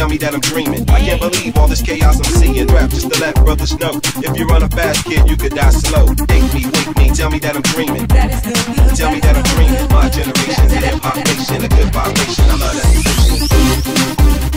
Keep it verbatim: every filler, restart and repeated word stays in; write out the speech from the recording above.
tell me that I'm dreaming. I can't believe all this chaos I'm seeing. Rap just to let brothers know, if you run a fast, kid, you could die slow. Take me, wake me, tell me that I'm dreaming. Tell me that I'm dreaming. My generation's a hip hop nation, a good vibration. I love that.